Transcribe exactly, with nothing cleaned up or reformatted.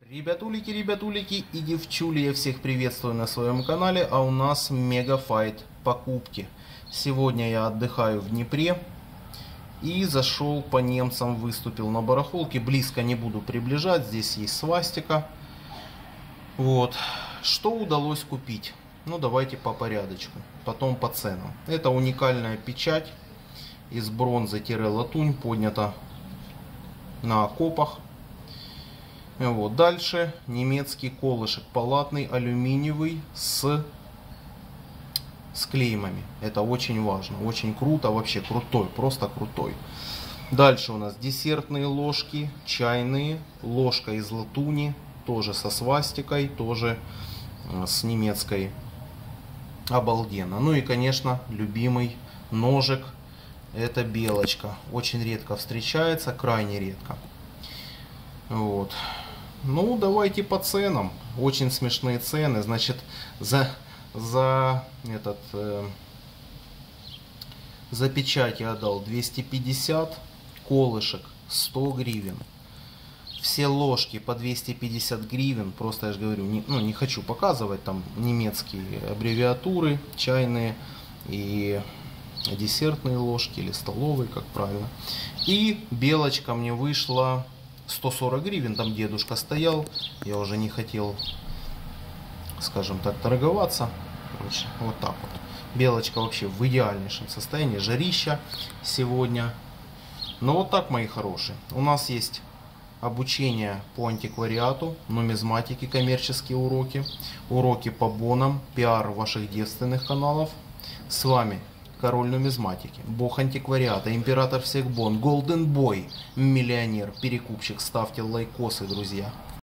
Ребятулики, ребятулики и девчули, я всех приветствую на своем канале, а у нас мегафайт покупки. Сегодня я отдыхаю в Днепре и зашел по немцам, выступил на барахолке, близко не буду приближать, здесь есть свастика. Вот, что удалось купить? Ну давайте по порядочку, потом по ценам. Это уникальная печать из бронзы-латунь, поднята на окопах. Вот. Дальше немецкий колышек палатный, алюминиевый с, с клеймами. Это очень важно, очень круто, вообще крутой, просто крутой. Дальше у нас десертные ложки, чайные, ложка из латуни, тоже со свастикой, тоже с немецкой. Обалденно. Ну и, конечно, любимый ножик, это белочка. Очень редко встречается, крайне редко. Вот. Ну, давайте по ценам. Очень смешные цены. Значит, за, за, этот, э, за печать я отдал двести пятьдесят, колышек сто гривен. Все ложки по двести пятьдесят гривен. Просто, я же говорю, не, ну, не хочу показывать там немецкие аббревиатуры, чайные и десертные ложки или столовые, как правильно. И белочка мне вышла сто сорок гривен, там дедушка стоял, я уже не хотел, скажем так, торговаться. Короче, вот так вот. Белочка вообще в идеальнейшем состоянии, жарища сегодня. Но вот так, мои хорошие. У нас есть обучение по антиквариату, нумизматике, коммерческие уроки, уроки по бонам, пиар ваших девственных каналов. С вами король нумизматики, бог антиквариата, император всех бон, Golden Boy, миллионер, перекупщик. Ставьте лайкосы, друзья.